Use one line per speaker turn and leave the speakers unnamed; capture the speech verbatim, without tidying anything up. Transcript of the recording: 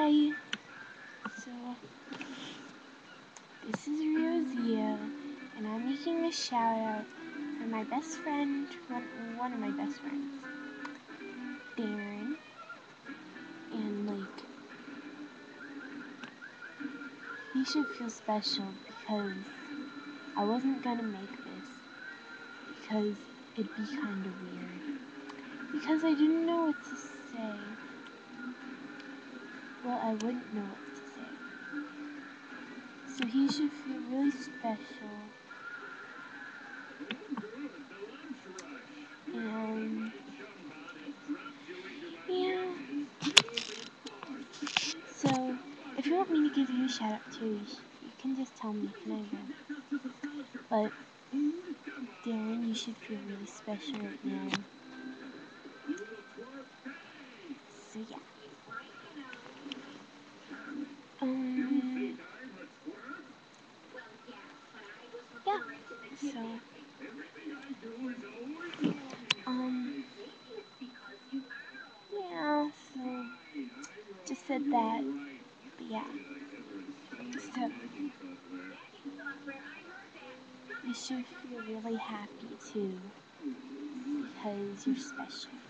Hi! So, this is Rosia, and I'm making a shout out for my best friend, one, one of my best friends, Darren. And, like, he should feel special because I wasn't gonna make this because it'd be kind of weird. Because I didn't know what to say. Well, I wouldn't know what to say. So he should feel really special. And yeah. So if you want me to give you a shout out too, you, you can just tell me and I will. But Darren, you should feel really special right now. So yeah. Um. Yeah. So. Um. Yeah. So. Just said that. But yeah. So. You should feel really happy too. Because you're special.